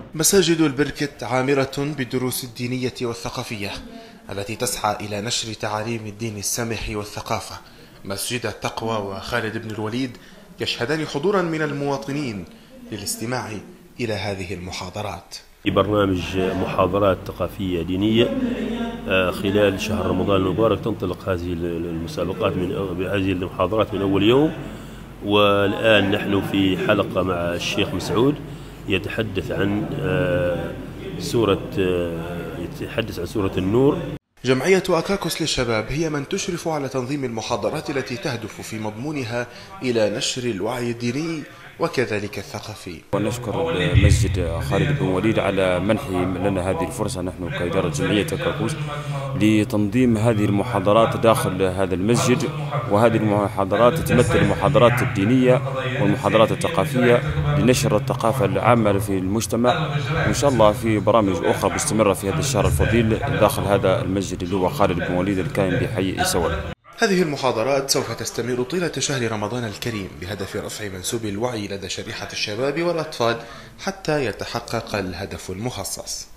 مساجد البركت عامرة بالدروس الدينية والثقافية التي تسعى إلى نشر تعاليم الدين السامح والثقافة. مسجد التقوى وخالد بن الوليد يشهدان حضورا من المواطنين للاستماع إلى هذه المحاضرات. برنامج محاضرات ثقافية دينية خلال شهر رمضان المبارك تنطلق هذه المسابقات بهذه المحاضرات من أول يوم. والآن نحن في حلقة مع الشيخ مسعود يتحدث عن سورة النور. جمعية أكاكوس للشباب هي من تشرف على تنظيم المحاضرات التي تهدف في مضمونها إلى نشر الوعي الديني وكذلك الثقافي. ونشكر مسجد خالد بن وليد على منح لنا هذه الفرصة نحن كإدارة جمعية أكاكوس لتنظيم هذه المحاضرات داخل هذا المسجد. وهذه المحاضرات تتمثل المحاضرات الدينية والمحاضرات الثقافية لنشر الثقافة العامة في المجتمع، وإن شاء الله في برامج أخرى مستمرة في هذا الشهر الفضيل داخل هذا المسجد اللي هو خالد بن وليد الكائن بحي إسوال. هذه المحاضرات سوف تستمر طيلة شهر رمضان الكريم بهدف رفع منسوب الوعي لدى شريحة الشباب والأطفال حتى يتحقق الهدف المخصص.